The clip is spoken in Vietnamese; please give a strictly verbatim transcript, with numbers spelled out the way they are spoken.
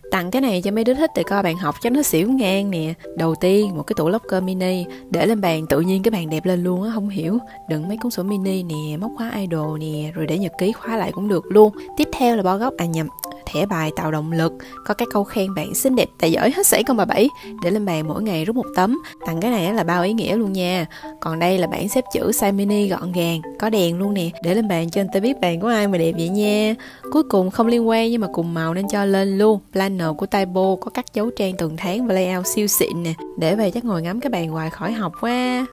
Tặng cái này cho mấy đứa thích để coi bạn học cho nó xỉu ngang nè. Đầu tiên, một cái tủ locker mini để lên bàn, tự nhiên cái bàn đẹp lên luôn á, không hiểu. Đựng mấy cuốn sổ mini nè, móc khóa idol nè, rồi để nhật ký khóa lại cũng được luôn. Tiếp theo là bo góc, à nhầm, thẻ bài tạo động lực, có cái câu khen bạn xinh đẹp tài giỏi hết sảy con bà Bảy, để lên bàn mỗi ngày rút một tấm. Tặng cái này là bao ý nghĩa luôn nha. Còn đây là bảng xếp chữ size mini gọn gàng, có đèn luôn nè, để lên bàn cho người ta biết bàn của ai mà đẹp vậy nha. Cuối cùng không liên quan nhưng mà cùng màu nên cho lên luôn, planner của Taibo, có các dấu trang từng tháng và layout siêu xịn nè, để về chắc ngồi ngắm cái bàn hoài khỏi học quá.